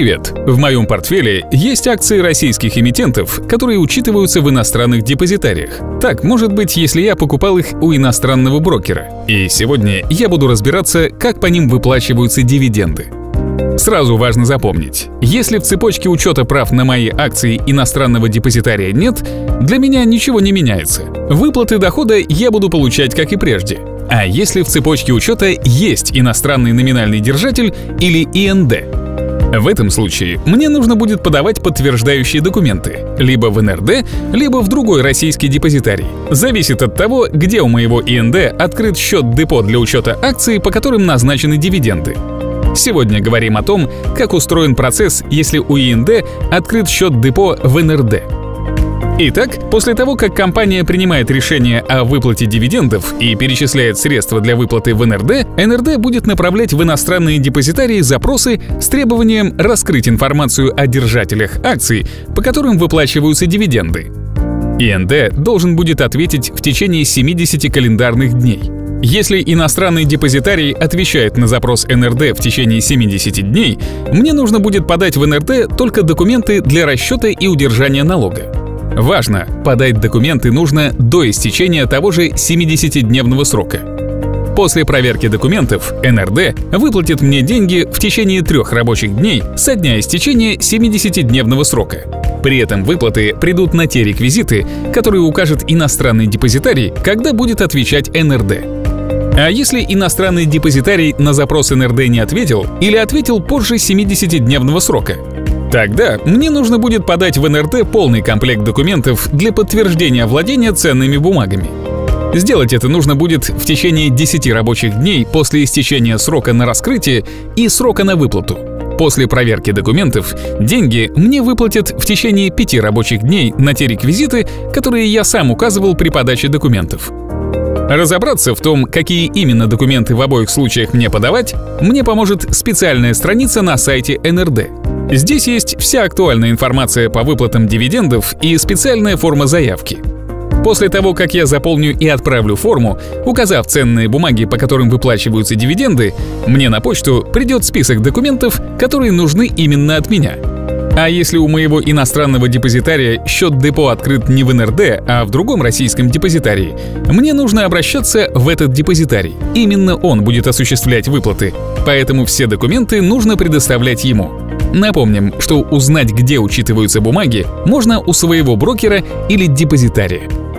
Привет! В моем портфеле есть акции российских эмитентов, которые учитываются в иностранных депозитариях. Так, может быть, если я покупал их у иностранного брокера. И сегодня я буду разбираться, как по ним выплачиваются дивиденды. Сразу важно запомнить, если в цепочке учета прав на мои акции иностранного депозитария нет, для меня ничего не меняется. Выплаты дохода я буду получать, как и прежде. А если в цепочке учета есть иностранный номинальный держатель или ИНД? В этом случае мне нужно будет подавать подтверждающие документы либо в НРД, либо в другой российский депозитарий. Зависит от того, где у моего ИНД открыт счет-депо для учета акций, по которым назначены дивиденды. Сегодня говорим о том, как устроен процесс, если у ИНД открыт счет-депо в НРД. Итак, после того, как компания принимает решение о выплате дивидендов и перечисляет средства для выплаты в НРД, НРД будет направлять в иностранные депозитарии запросы с требованием раскрыть информацию о держателях акций, по которым выплачиваются дивиденды. ИНД должен будет ответить в течение 70 календарных дней. Если иностранный депозитарий отвечает на запрос НРД в течение 70 дней, мне нужно будет подать в НРД только документы для расчета и удержания налога. Важно, подать документы нужно до истечения того же 70-дневного срока. После проверки документов НРД выплатит мне деньги в течение 3 рабочих дней со дня истечения 70-дневного срока. При этом выплаты придут на те реквизиты, которые укажет иностранный депозитарий, когда будет отвечать НРД. А если иностранный депозитарий на запрос НРД не ответил или ответил позже 70-дневного срока? Тогда мне нужно будет подать в НРД полный комплект документов для подтверждения владения ценными бумагами. Сделать это нужно будет в течение 10 рабочих дней после истечения срока на раскрытие и срока на выплату. После проверки документов деньги мне выплатят в течение 5 рабочих дней на те реквизиты, которые я сам указывал при подаче документов. Разобраться в том, какие именно документы в обоих случаях мне подавать, мне поможет специальная страница на сайте НРД. Здесь есть вся актуальная информация по выплатам дивидендов и специальная форма заявки. После того, как я заполню и отправлю форму, указав ценные бумаги, по которым выплачиваются дивиденды, мне на почту придет список документов, которые нужны именно от меня. А если у моего иностранного депозитария счет-депо открыт не в НРД, а в другом российском депозитарии, мне нужно обращаться в этот депозитарий. Именно он будет осуществлять выплаты, поэтому все документы нужно предоставлять ему. Напомним, что узнать, где учитываются бумаги, можно у своего брокера или депозитария.